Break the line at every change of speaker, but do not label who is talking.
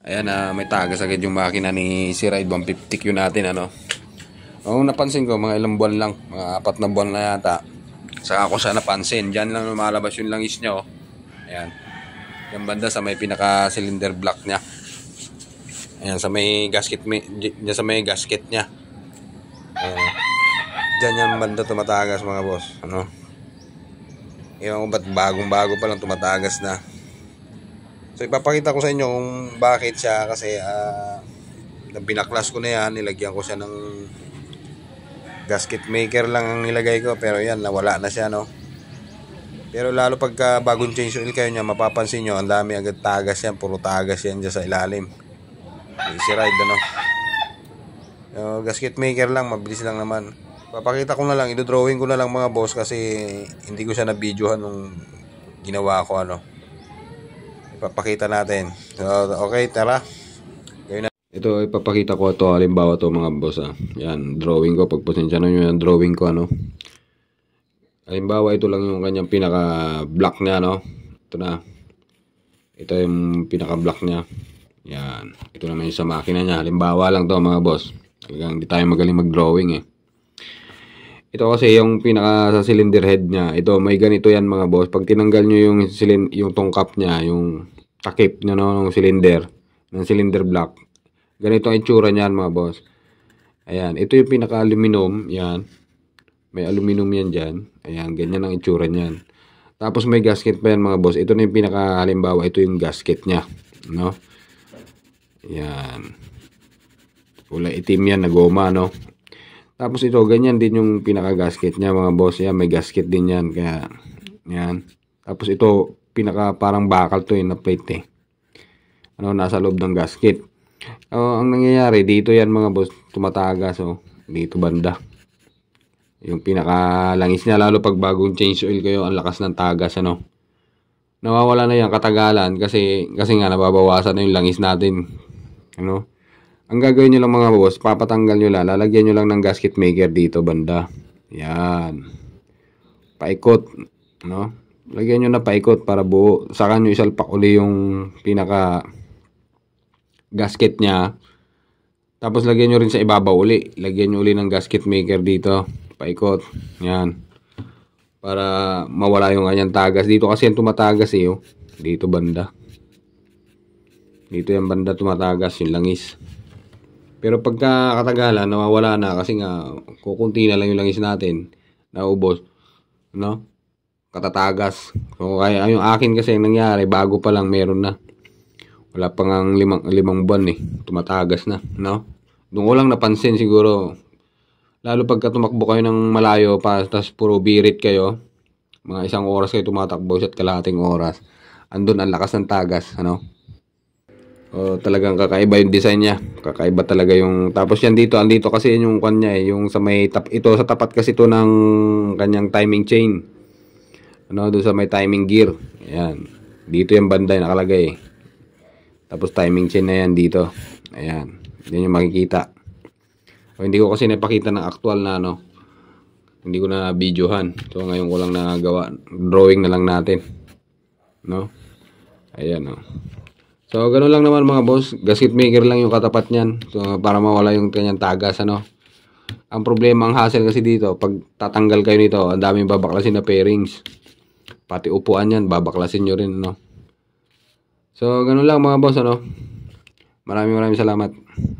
Ayan, may tagas agad yung makina ni Easyride 150Q natin, ano. Ang napansin ko, mga ilang buwan lang, mga 4 na buwan na yata. Saka ako siya napansin, dyan lang lumalabas yung langis niya, oh. Ayan. Yung banda sa may pinaka-cylinder block niya. Ayan, sa may gasket, dyan sa may gasket niya. Ayan. Dyan yung banda tumatagas, mga boss, ano. Ewan ko ba't bagong-bago pa lang tumatagas na. So ipapakita ko sa inyo kung bakit siya, kasi binaklas ko na yan, nilagyan ko siya ng gasket maker lang ang nilagay ko, pero yan, nawala na siya, no. Pero lalo pagka bagong change oil kayo niya, mapapansin nyo, ang dami agad tagas yan, puro tagas yan dyan sa ilalim. Easyride, ano. Gasket maker lang, mabilis lang naman. Papakita ko na lang, i-drawing ko na lang, mga boss, kasi hindi ko siya na-videohan nung ginawa ko, ano. Ipapakita natin. So, okay, tara. Ito, ipapakita ko ito. Halimbawa ito, mga boss. Yan, drawing ko. Pagpasensya na nyo yung drawing ko, ano. Halimbawa, ito lang yung kanyang pinaka-block niya, no. Ito na. Ito yung pinaka-block niya. Yan. Ito naman yung sa makina niya. Halimbawa lang to, mga boss. Talagang hindi tayo magaling mag-drawing, eh. Ito kasi yung pinaka sa cylinder head niya. Ito, may ganito yan, mga boss. Pag tinanggal nyo yung tongkap niya, yung takip nyo, no, ng cylinder block. Ganito ang itsura niyan, mga boss. Ayan, ito yung pinaka-aluminum. Yan. May aluminum yan dyan. Ayan, ganyan ang itsura niyan. Tapos may gasket pa yan, mga boss. Ito na yung pinaka-halimbawa. Ito yung gasket niya. No? Ayan. Kulay itim yan na goma, no? Tapos ito, ganyan din yung pinaka-gasket niya, mga boss. Yan, may gasket din yan. Kaya, yan. Tapos ito, pinaka parang bakal to, na plate, eh. Ano, nasa loob ng gasket. Ang nangyayari, dito yan, mga boss, tumatagas, oh. Dito banda. Yung pinaka-langis niya, lalo pag bagong change oil kayo, ang lakas ng tagas, ano. Nawawala na yan katagalan, kasi nga, nababawasan na yung langis natin. Ano. Ang gagawin nyo lang, mga boss, papatanggal nyo lang, lalagyan nyo lang ng gasket maker dito banda. Yan. Paikot. No? Lagyan nyo na paikot para buo. Saka nyo isalpak uli yung pinaka gasket nya. Tapos lagyan nyo rin sa ibabaw uli. Lagyan nyo uli ng gasket maker dito. Paikot. Yan. Para mawala yung kanyang tagas. Dito kasi yan tumatagas, eh. Oh. Dito banda. Dito yung banda tumatagas yung langis. Pero pagka katagalan, nawawala na kasi nga kukunti na lang yung langis natin. Naubos. No? Katatagas. So, kaya yung akin kasi yung nangyari, bago pa lang meron na. Wala pa nga limang buwan, eh. Tumatagas na. No? Doon ko lang napansin siguro. Lalo pagka tumakbo kayo ng malayo pa, tapos puro birit kayo. Mga 1 oras kayo tumatakbo at kalahating oras. Andun ang lakas ng tagas. Ano? Talagang kakaiba yung design niya. Kakaiba talaga yung, tapos yan dito, andito kasi yung kanya, eh, yung sa may ito sa tapat kasi ito ng kanyang timing chain. Ano, doon sa may timing gear. Ayan. Dito yung banda yung nakalagay. Tapos timing chain na yan dito. Ayan. Yan yung makikita. Hindi ko kasi napakita ng actual na, ano. Hindi ko na videohan. So ngayon ko lang nagawa. Drawing na lang natin. No? Ayan, oh. So, ganoon lang naman, mga boss. Gasket maker lang yung katapat niyan. So, para mawala yung kanyang tagas, ano. Ang problema, ang hassle kasi dito, pag tatanggal kayo nito, ang daming babaklasin na pairings. Pati upuan yan, babaklasin nyo rin, ano. So, ganoon lang, mga boss, ano. Maraming salamat.